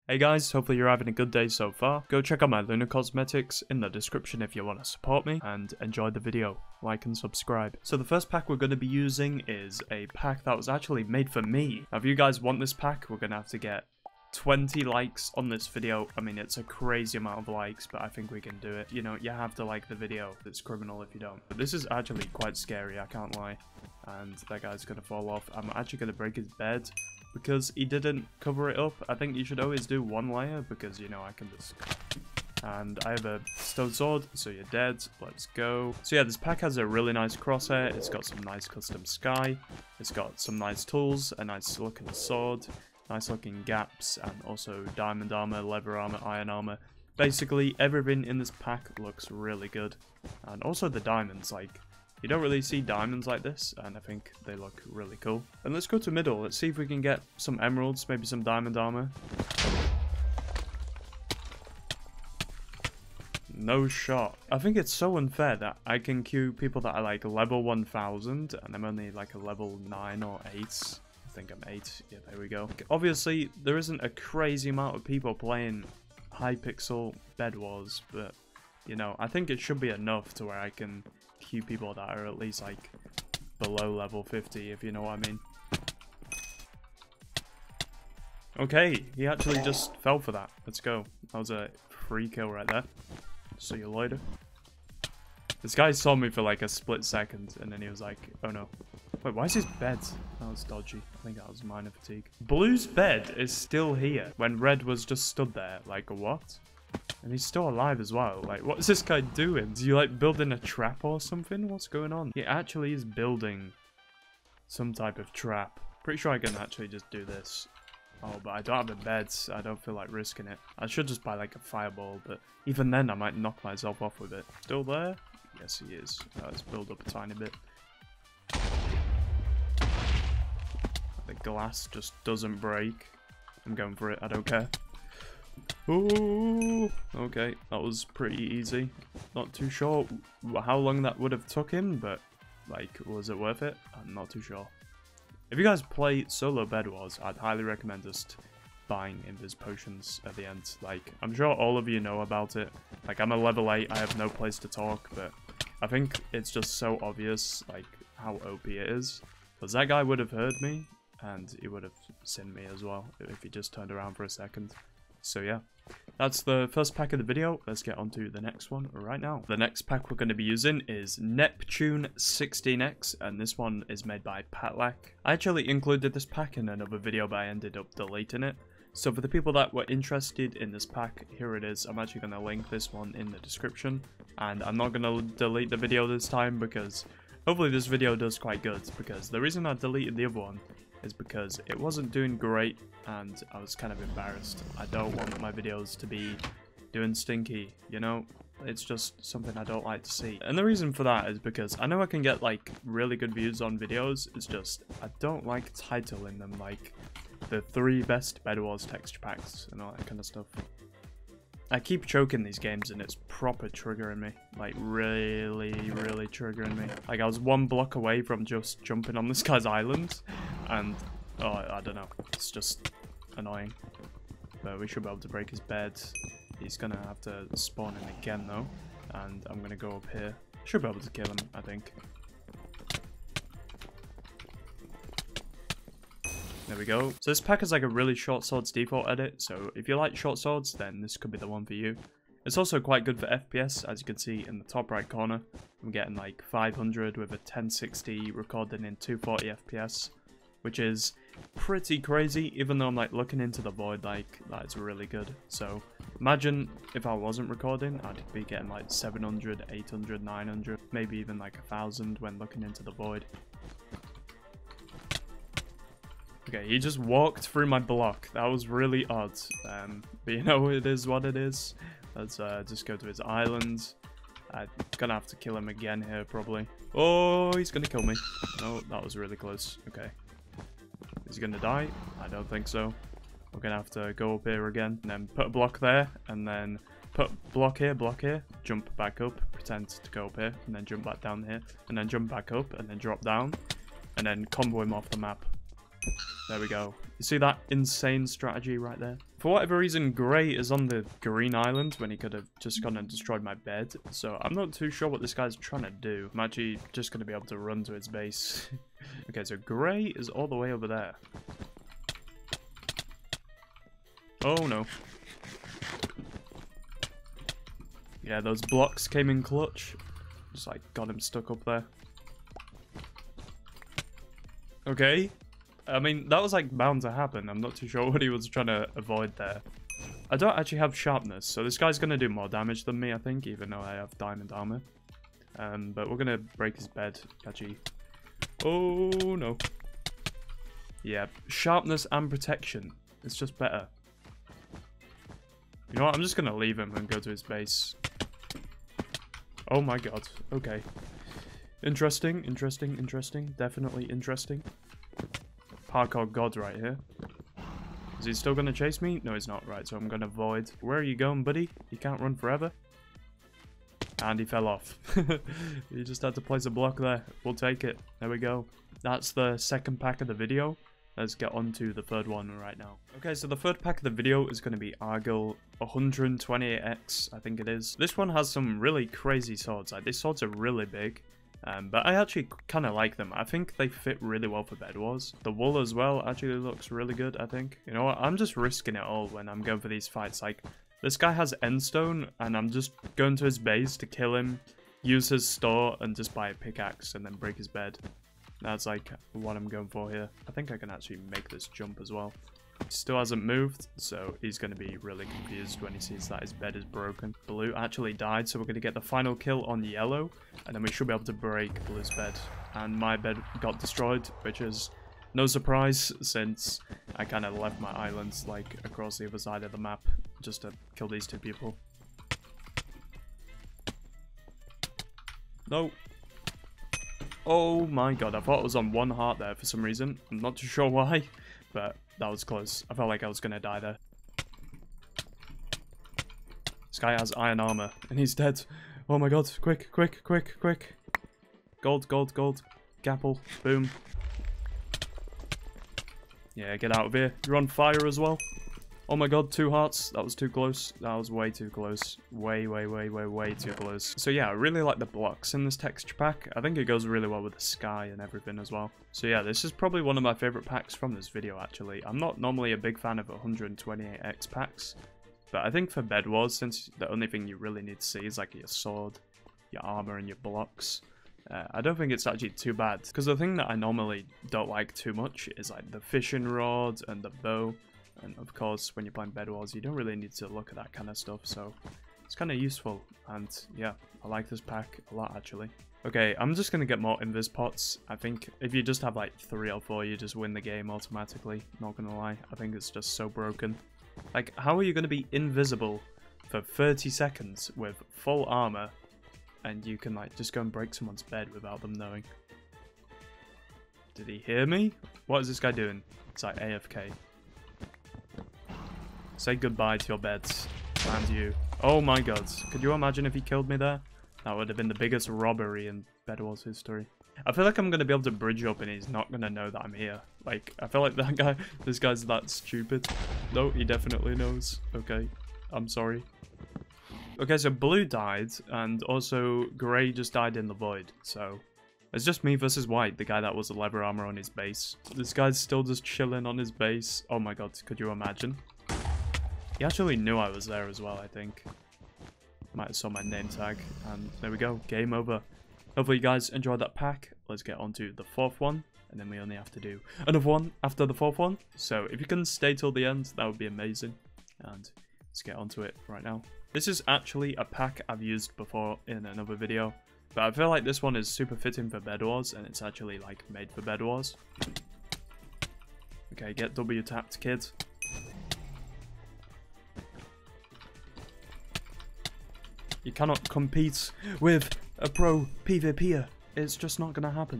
Hey guys, hopefully you're having a good day so far. Go check out my Luna Cosmetics in the description if you want to support me, and enjoy the video. Like and subscribe. So the first pack we're going to be using is a pack that was actually made for me. Now if you guys want this pack, we're going to have to get 20 likes on this video. I mean, it's a crazy amount of likes, but I think we can do it. You know, you have to like the video. It's criminal if you don't. But this is actually quite scary, I can't lie. And that guy's going to fall off. I'm actually going to break his bed because he didn't cover it up. I think you should always do one layer because, you know, I can just... And I have a stone sword, so you're dead. Let's go. So yeah, this pack has a really nice crosshair. It's got some nice custom sky. It's got some nice tools, a nice looking sword, nice looking gaps, and also diamond armor, leather armor, iron armor. Basically, everything in this pack looks really good. And also the diamonds, like... You don't really see diamonds like this, and I think they look really cool. And let's go to middle. Let's see if we can get some emeralds, maybe some diamond armor. No shot. I think it's so unfair that I can queue people that are like level 1000, and I'm only like a level 9 or 8. I think I'm 8. Yeah, there we go. Obviously, there isn't a crazy amount of people playing Hypixel Bed Wars, but, you know, I think it should be enough to where I can... queue people that are at least like below level 50, if you know what I mean. Okay, he actually just fell for that. Let's go. That was a free kill right there. See you later. This guy saw me for like a split second and then he was like, oh no. Wait, why is his bed? That was dodgy. I think that was minor fatigue. Blue's bed is still here when red was just stood there. Like, what? And he's still alive as well. Like, what is this guy doing? Is he like building a trap or something? What's going on? He actually is building some type of trap. Pretty sure I can actually just do this. Oh, but I don't have a bed. So I don't feel like risking it. I should just buy like a fireball, but even then I might knock myself off with it. Still there? Yes, he is. Let's build up a tiny bit. The glass just doesn't break. I'm going for it. I don't care. Oh, okay, that was pretty easy. Not too sure how long that would have took him, but like, was it worth it? I'm not too sure. If you guys play solo Bed Wars, I'd highly recommend just buying invis potions at the end. Like, I'm sure all of you know about it. Like, I'm a level 8, I have no place to talk, but I think it's just so obvious, like, how OP it is. Because that guy would have heard me, and he would have seen me as well, if he just turned around for a second. So yeah, that's the first pack of the video. Let's get on to the next one right now. The next pack we're going to be using is Neptune 16X, and this one is made by Patlak. I actually included this pack in another video, but I ended up deleting it. So for the people that were interested in this pack, here it is. I'm actually going to link this one in the description, and I'm not going to delete the video this time because hopefully this video does quite good, because the reason I deleted the other one is because it wasn't doing great and I was kind of embarrassed. I don't want my videos to be doing stinky, you know? It's just something I don't like to see. And the reason for that is because I know I can get like really good views on videos, it's just I don't like titling them like the 3 best Bed Wars texture packs and all that kind of stuff. I keep choking these games and it's proper triggering me. Like, really triggering me. Like, I was 1 block away from just jumping on this guy's island. And, oh, I don't know. It's just annoying. But we should be able to break his bed. He's gonna have to spawn in again, though. And I'm gonna go up here. Should be able to kill him, I think. There we go. So this pack is like a really short swords default edit, so if you like short swords, then this could be the one for you. It's also quite good for FPS, as you can see in the top right corner. I'm getting like 500 with a 1060 recording in 240 FPS, which is pretty crazy, even though I'm like looking into the void, like that's really good. So imagine if I wasn't recording, I'd be getting like 700, 800, 900, maybe even like 1000 when looking into the void. Okay, he just walked through my block. That was really odd. But you know, it is what it is. Let's just go to his island. I'm gonna have to kill him again here, probably. Oh, he's gonna kill me. No, that was really close. Okay. Is he gonna die? I don't think so. We're gonna have to go up here again, and then put a block there, and then put block here, jump back up, pretend to go up here, and then jump back down here, and then jump back up, and then drop down, and then combo him off the map. There we go. You see that insane strategy right there? For whatever reason, Gray is on the green island when he could have just gone and destroyed my bed. So I'm not too sure what this guy's trying to do. I'm actually just going to be able to run to his base. Okay, so Gray is all the way over there. Oh no. Yeah, those blocks came in clutch. Just like got him stuck up there. Okay. I mean, that was like bound to happen. I'm not too sure what he was trying to avoid there. I don't actually have sharpness, so this guy's going to do more damage than me, I think, even though I have diamond armor. But we're going to break his bed. Catchy. Oh, no. Yeah, sharpness and protection. It's just better. You know what? I'm just going to leave him and go to his base. Oh my god. Okay. Interesting, interesting, interesting. Definitely interesting. Parkour god right here. Is he still going to chase me? No, he's not. Right, so I'm going to avoid. Where are you going, buddy? You can't run forever. And he fell off. He just had to place a block there. We'll take it. There we go. That's the second pack of the video. Let's get on to the third one right now. Okay, so the third pack of the video is going to be Argyll 128X, I think it is. This one has some really crazy swords. Like, these swords are really big. But I actually kind of like them. I think they fit really well for Bed Wars. The wool as well actually looks really good, I think. You know what? I'm just risking it all when I'm going for these fights. Like, this guy has endstone, and I'm just going to his base to kill him, use his store, and just buy a pickaxe, and then break his bed. That's, like, what I'm going for here. I think I can actually make this jump as well. Still hasn't moved, so he's going to be really confused when he sees that his bed is broken. Blue actually died, so we're going to get the final kill on yellow, and then we should be able to break Blue's bed. And my bed got destroyed, which is no surprise, since I kind of left my islands like across the other side of the map just to kill these two people. No. Oh my god, I thought it was on one heart there for some reason. I'm not too sure why, but that was close. I felt like I was gonna die there. This guy has iron armor, and he's dead. Oh my god, quick, quick, quick, quick. Gold, gold, gold. Gapple, boom. Yeah, get out of here. You're on fire as well. Oh my god, 2 hearts. That was too close. That was way too close. Way, way, way, way, way too close. So yeah, I really like the blocks in this texture pack. I think it goes really well with the sky and everything as well. So yeah, this is probably one of my favorite packs from this video, actually. I'm not normally a big fan of 128X packs, but I think for Bed Wars, since the only thing you really need to see is like your sword, your armor, and your blocks, I don't think it's actually too bad. Because the thing that I normally don't like too much is like the fishing rod and the bow. And of course, when you're playing Bed Wars, you don't really need to look at that kind of stuff, so it's kind of useful. And yeah, I like this pack a lot, actually. Okay, I'm just going to get more invis pots. I think if you just have like 3 or 4, you just win the game automatically. Not going to lie, I think it's just so broken. Like, how are you going to be invisible for 30 seconds with full armor, and you can like just go and break someone's bed without them knowing? Did he hear me? What is this guy doing? It's like AFK. Say goodbye to your beds. And you. Oh my god. Could you imagine if he killed me there? That would have been the biggest robbery in Bed Wars history. I feel like I'm going to be able to bridge up and he's not going to know that I'm here. Like, I feel like that guy, this guy's that stupid. No, he definitely knows. Okay, I'm sorry. Okay, so Blue died, and also Grey just died in the void, so it's just me versus White, the guy that was the leather armor on his base. This guy's still just chilling on his base. Oh my god, could you imagine? He actually knew I was there as well, I think. Might have saw my name tag, and there we go, game over. Hopefully you guys enjoyed that pack. Let's get on to the 4th one, and then we only have to do another one after the 4th one. So if you can stay till the end, that would be amazing. And let's get onto it right now. This is actually a pack I've used before in another video, but I feel like this one is super fitting for Bed Wars, and it's actually like made for Bed Wars. Okay, get W tapped, kid. You cannot compete with a pro PvPer. It's just not gonna happen.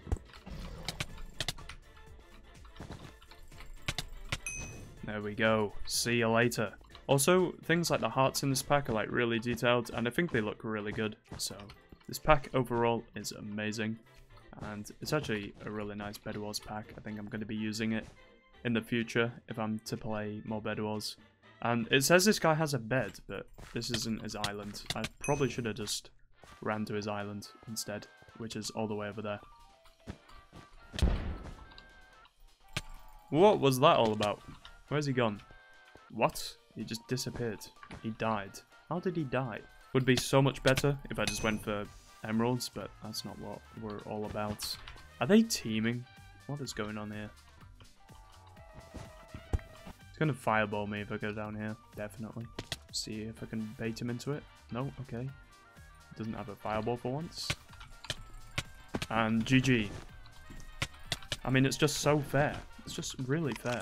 There we go. See you later. Also, things like the hearts in this pack are like really detailed, and I think they look really good. So this pack overall is amazing, and it's actually a really nice Bed Wars pack. I think I'm going to be using it in the future if I'm to play more Bed Wars. And it says this guy has a bed, but this isn't his island. I probably should have just ran to his island instead, which is all the way over there. What was that all about? Where's he gone? What? He just disappeared. He died. How did he die? Would be so much better if I just went for emeralds, but that's not what we're all about. Are they teaming? What is going on here? He's gonna fireball me if I go down here, definitely. See if I can bait him into it. No, okay. Doesn't have a fireball for once. And GG. I mean, it's just so fair. It's just really fair.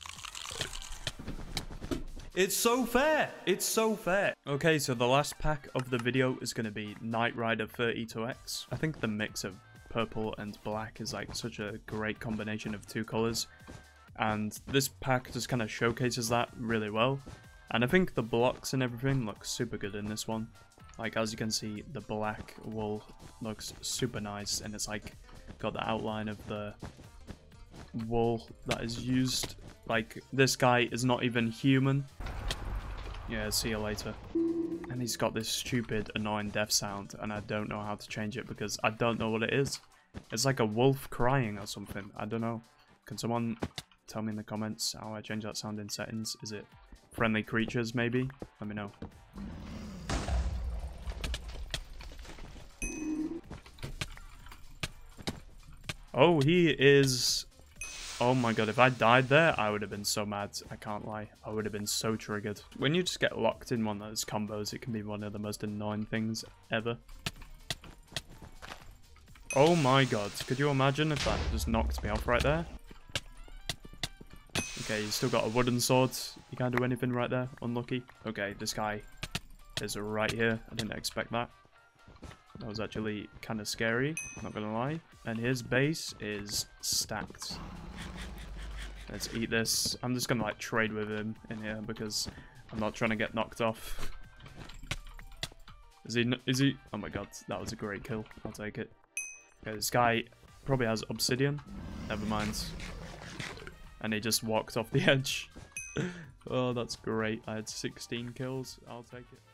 It's so fair! It's so fair! Okay, so the last pack of the video is going to be Knight Rider 32X. I think the mix of purple and black is like such a great combination of two colours. And this pack just kind of showcases that really well. And I think the blocks and everything look super good in this one. Like, as you can see, the black wool looks super nice, and it's like got the outline of the wool that is used. Like, this guy is not even human. Yeah, see you later. And he's got this stupid, annoying death sound, and I don't know how to change it because I don't know what it is. It's like a wolf crying or something. I don't know. Can someone tell me in the comments how I change that sound in settings? Is it friendly creatures, maybe? Let me know. Oh, he is... Oh my god, if I died there, I would have been so mad. I can't lie. I would have been so triggered. When you just get locked in one of those combos, it can be one of the most annoying things ever. Oh my god, could you imagine if that just knocked me off right there? Okay, he's still got a wooden sword. You can't do anything right there. Unlucky. Okay, this guy is right here. I didn't expect that. That was actually kind of scary, not gonna lie. And his base is stacked. Let's eat this. I'm just gonna like trade with him in here because I'm not trying to get knocked off. Is he? Oh my god, that was a great kill. I'll take it. Okay, this guy probably has obsidian. Never mind. And he just walked off the edge. Oh, that's great. I had 16 kills. I'll take it.